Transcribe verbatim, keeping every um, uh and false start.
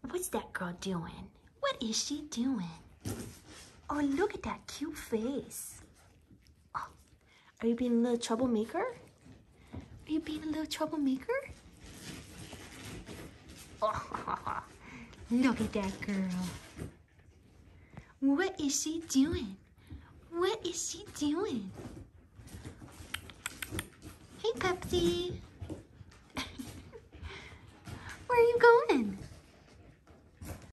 What's that girl doing? What is she doing? Oh, look at that cute face. Oh, are you being a little troublemaker? Are you being a little troublemaker? Oh, look at that girl. What is she doing? What is she doing? Hey, Pepsi.